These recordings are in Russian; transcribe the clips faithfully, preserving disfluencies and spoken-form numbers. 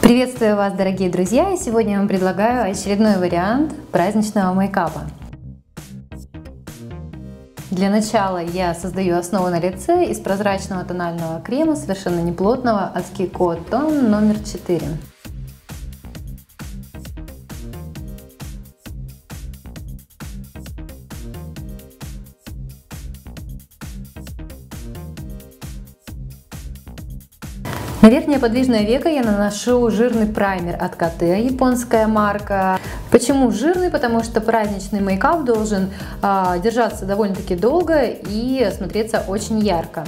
Приветствую вас, дорогие друзья! И сегодня я вам предлагаю очередной вариант праздничного мейкапа. Для начала я создаю основу на лице из прозрачного тонального крема, совершенно неплотного, от Kiko Tone номер четыре. На верхнее подвижное веко я наношу жирный праймер от Кате, японская марка. Почему жирный? Потому что праздничный мейкап должен а, держаться довольно-таки долго и смотреться очень ярко.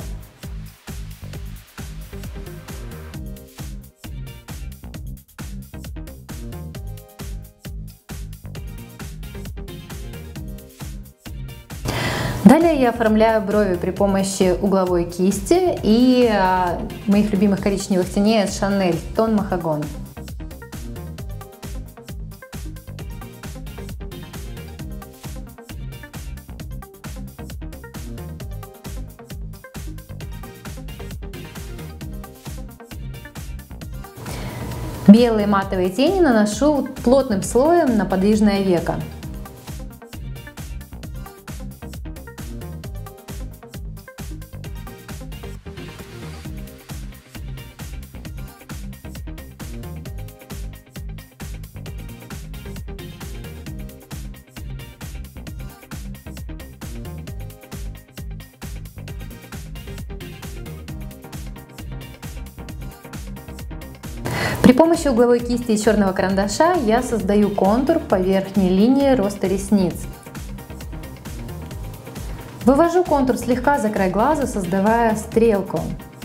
Далее я оформляю брови при помощи угловой кисти и а, моих любимых коричневых теней от Chanel, тон Махагон. Белые матовые тени наношу плотным слоем на подвижное веко. При помощи угловой кисти и черного карандаша я создаю контур по верхней линии роста ресниц. Вывожу контур слегка за край глаза, создавая стрелку.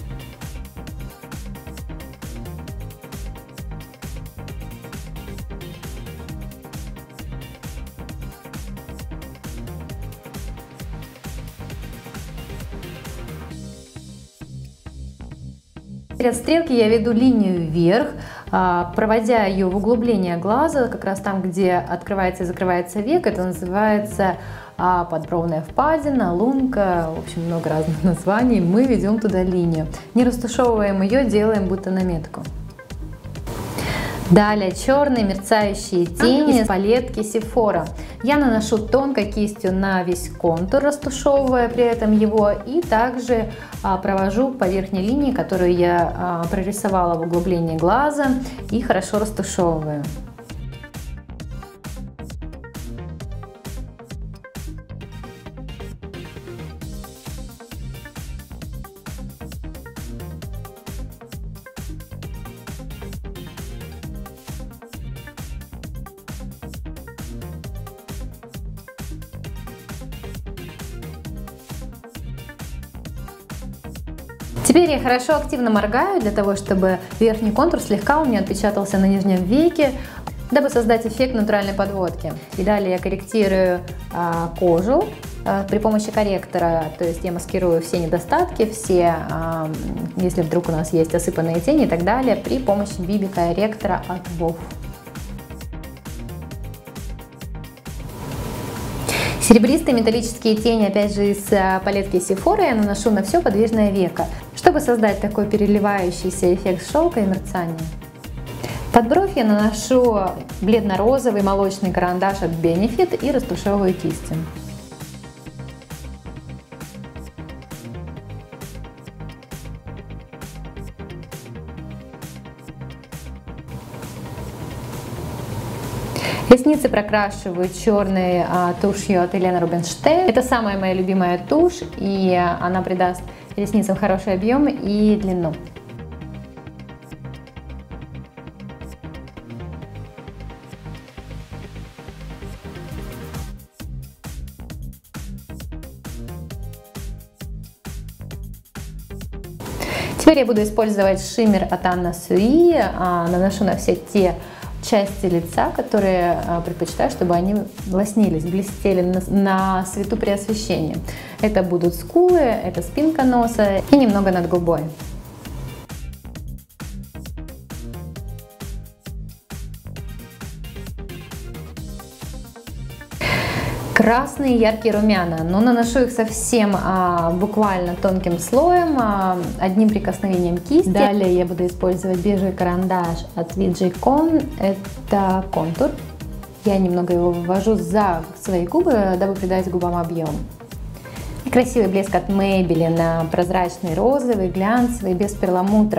От стрелки я веду линию вверх, проводя ее в углубление глаза, как раз там, где открывается и закрывается век. Это называется подбровная впадина, лунка, в общем, много разных названий. Мы ведем туда линию. Не растушевываем ее, делаем будто наметку. Далее черные мерцающие тени из палетки Sephora. Я наношу тонкой кистью на весь контур, растушевывая при этом его, и также а, провожу по верхней линии, которую я а, прорисовала в углублении глаза, и хорошо растушевываю. Теперь я хорошо активно моргаю для того, чтобы верхний контур слегка у меня отпечатался на нижнем веке, дабы создать эффект натуральной подводки. И далее я корректирую а, кожу а, при помощи корректора, то есть я маскирую все недостатки, все, а, если вдруг у нас есть осыпанные тени и так далее, при помощи би би-корректора от Vogue. Серебристые металлические тени, опять же, из палетки Sephora, я наношу на все подвижное веко, чтобы создать такой переливающийся эффект шелка и мерцания. Под бровь я наношу бледно-розовый молочный карандаш от Benefit и растушевываю кистью. Ресницы прокрашиваю черной а, тушью от Елена Рубинштейн. Это самая моя любимая тушь, и она придаст ресницам хороший объем и длину. Теперь я буду использовать шиммер от Anna Sui, а, наношу на все те части лица, которые а, предпочитаю, чтобы они лоснились, блестели на, на свету при освещении. Это будут скулы, это спинка носа и немного над губой. Красные яркие румяна, но наношу их совсем а, буквально тонким слоем, а, одним прикосновением кисти. Далее я буду использовать бежевый карандаш от ви джей ком, это контур. Я немного его ввожу за свои губы, дабы придать губам объем. И красивый блеск от Maybelline, прозрачный, розовый, глянцевый, без перламутра.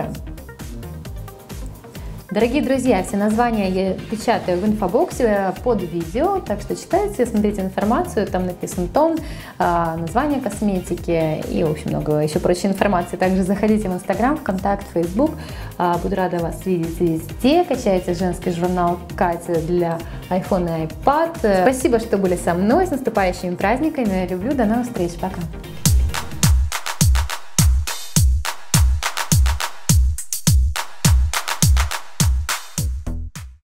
Дорогие друзья, все названия я печатаю в инфобоксе под видео, так что читайте, смотрите информацию, там написан тон, название косметики и, в общем, много еще прочей информации. Также заходите в Инстаграм, ВКонтакт, Фейсбук, буду рада вас видеть везде. Качайте женский журнал Катя для iPhone и iPad. Спасибо, что были со мной, с наступающими праздниками, люблю, до новых встреч, пока!